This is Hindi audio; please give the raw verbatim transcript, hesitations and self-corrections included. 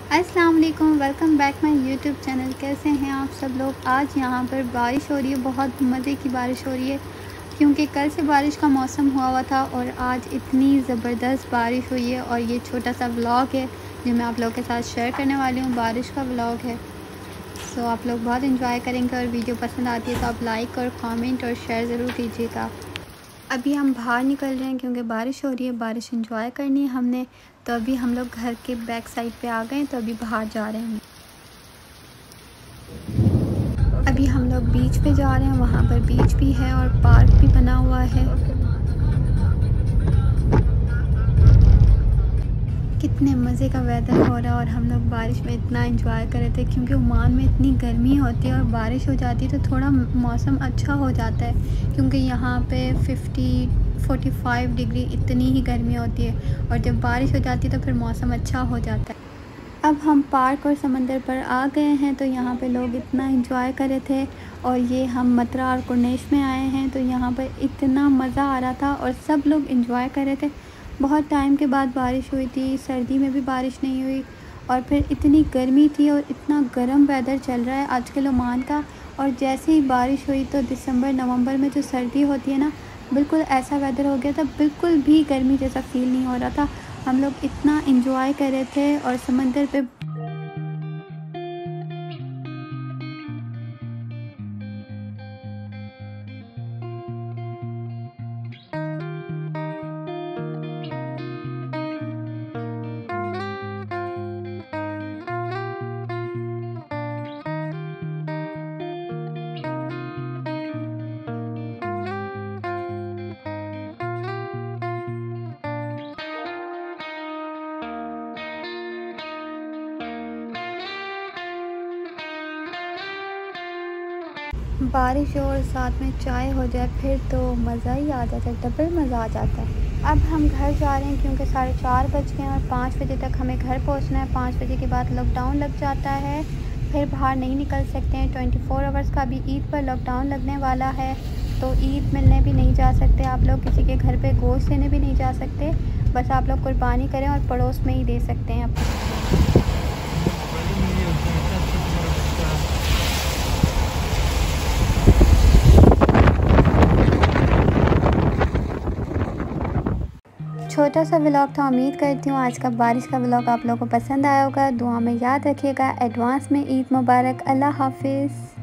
अस्सलाम वालेकुम, welcome back my YouTube channel. कैसे हैं आप सब लोग। आज यहाँ पर बारिश हो रही है, बहुत मज़े की बारिश हो रही है क्योंकि कल से बारिश का मौसम हुआ हुआ था और आज इतनी ज़बरदस्त बारिश हुई है। और ये छोटा सा व्लॉग है जो मैं आप लोगों के साथ शेयर करने वाली हूँ, बारिश का व्लॉग है। सो आप लोग बहुत इंजॉय करेंगे और वीडियो पसंद आती है तो आप लाइक और कमेंट और शेयर ज़रूर कीजिएगा। अभी हम बाहर निकल रहे हैं क्योंकि बारिश हो रही है, बारिश एंजॉय करनी है हमने। तो अभी हम लोग घर के बैक साइड पे आ गए, तो अभी बाहर जा रहे हैं। अभी हम लोग बीच पे जा रहे हैं, वहाँ पर बीच भी है और पार्क भी बना हुआ है। कितने मज़े का वेदर हो रहा है और हम लोग बारिश में इतना एंजॉय कर रहे थे क्योंकि ओमान में इतनी गर्मी होती है और बारिश हो जाती है तो थोड़ा मौसम अच्छा हो जाता है, क्योंकि यहाँ पे फिफ्टी फोर्टी फाइव डिग्री इतनी ही गर्मी होती है और जब बारिश हो जाती है तो फिर मौसम अच्छा हो जाता है। अब हम पार्क और समंदर पर आ गए हैं, तो यहाँ पे लोग इतना एंजॉय कर रहे थे। और ये हम मत्रा और कुर्नेश में आए हैं, तो यहाँ पर इतना मज़ा आ रहा था और सब लोग एंजॉय कर रहे थे। बहुत टाइम के बाद बारिश हुई थी, सर्दी में भी बारिश नहीं हुई और फिर इतनी गर्मी थी और इतना गर्म वेदर चल रहा है आजकल ओमान का। और जैसे ही बारिश हुई तो दिसंबर नवंबर में जो सर्दी होती है ना, बिल्कुल ऐसा वेदर हो गया था, बिल्कुल भी गर्मी जैसा फ़ील नहीं हो रहा था। हम लोग इतना एंजॉय कर रहे थे और समंदर पे बारिश हो और साथ में चाय हो जाए फिर तो मज़ा ही आ जाता है, डबल मज़ा आ जाता है। अब हम घर जा रहे हैं क्योंकि साढ़े चार बज गए हैं और पाँच बजे तक हमें घर पहुंचना है। पाँच बजे के बाद लॉकडाउन लग जाता है, फिर बाहर नहीं निकल सकते हैं। ट्वेंटी फोर आवर्स का भी ईद पर लॉकडाउन लगने वाला है, तो ईद मिलने भी नहीं जा सकते आप लोग, किसी के घर पर गोश्त लेने भी नहीं जा सकते। बस आप लोग कुर्बानी करें और पड़ोस में ही दे सकते हैं अपने। छोटा सा व्लॉग था, उम्मीद करती हूँ आज का बारिश का व्लॉग आप लोगों को पसंद आया होगा। दुआ में याद रखिएगा। एडवांस में ईद मुबारक। अल्लाह हाफिज़।